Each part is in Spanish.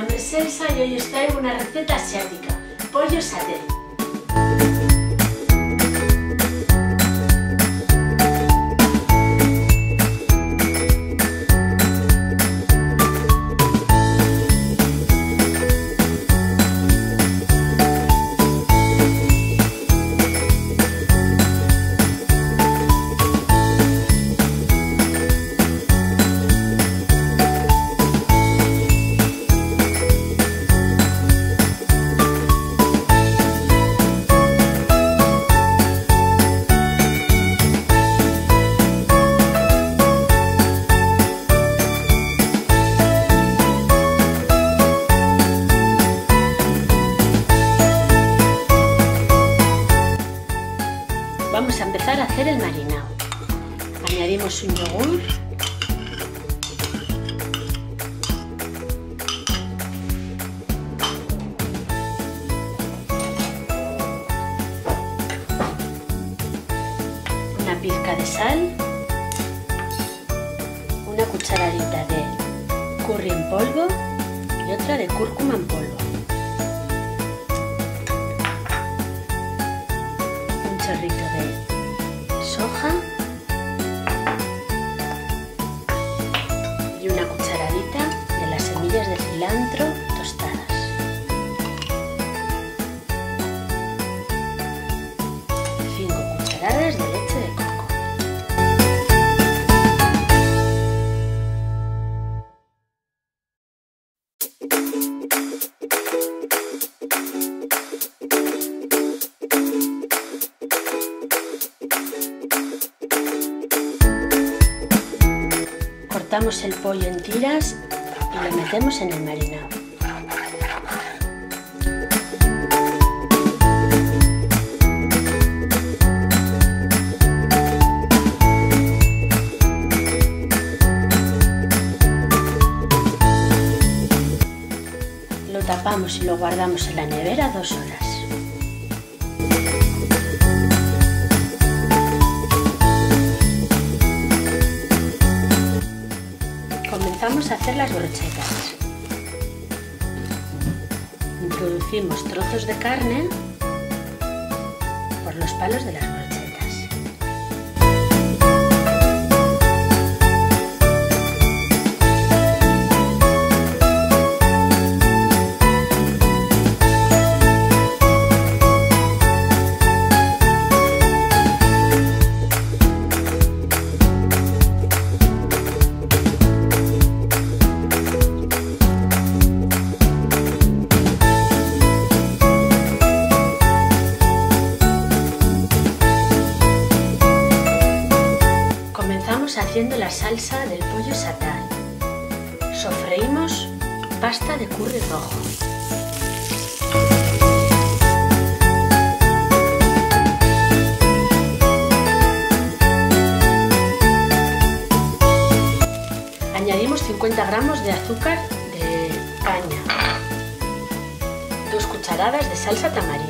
nombre es Elsa y hoy os traigo una receta asiática, pollo saté. Vamos a empezar a hacer el marinado. Añadimos un yogur, una pizca de sal, una cucharadita de curry en polvo y otra de cúrcuma en polvo. Un chorrito de soja y una cucharadita de las semillas de cilantro tostadas. Y 5 cucharadas de leche de coco. Cortamos el pollo en tiras y lo metemos en el marinado. Lo tapamos y lo guardamos en la nevera 2 horas. Comenzamos a hacer las brochetas. Introducimos trozos de carne por los palos de las brochetas. Haciendo la salsa del pollo satay. Sofreímos pasta de curry rojo. Añadimos 50 gramos de azúcar de caña, 2 cucharadas de salsa tamarindo.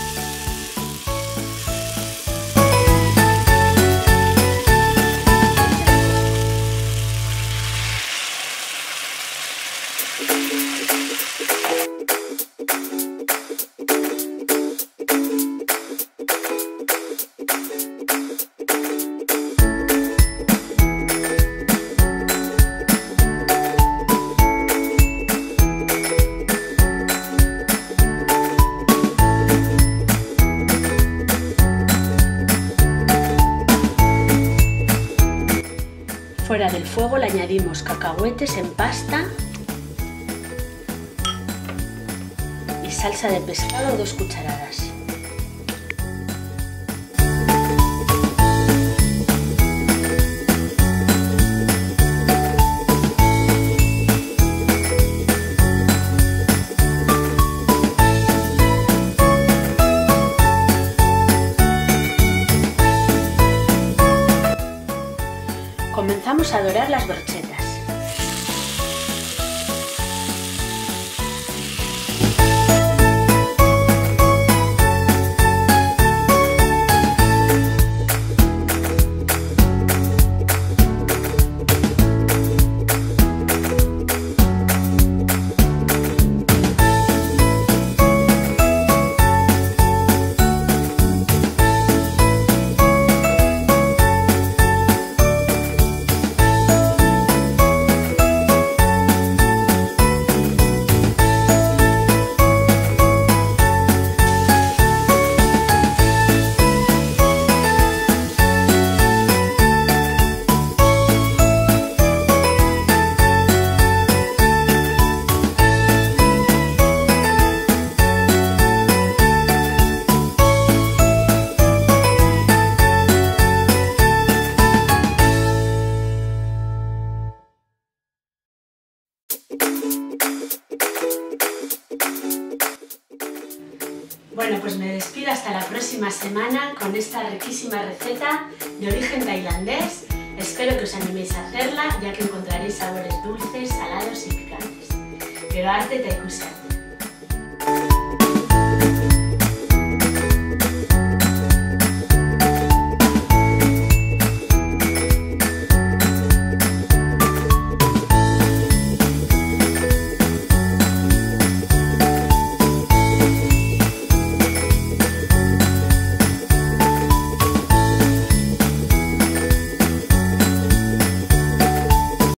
Fuera del fuego le añadimos cacahuetes en pasta y salsa de pescado 2 cucharadas. Comenzamos a dorar las brochetas. Bueno, pues me despido hasta la próxima semana con esta riquísima receta de origen tailandés. Espero que os animéis a hacerla, ya que encontraréis sabores dulces, salados y picantes. Gero arte eta ikusarte!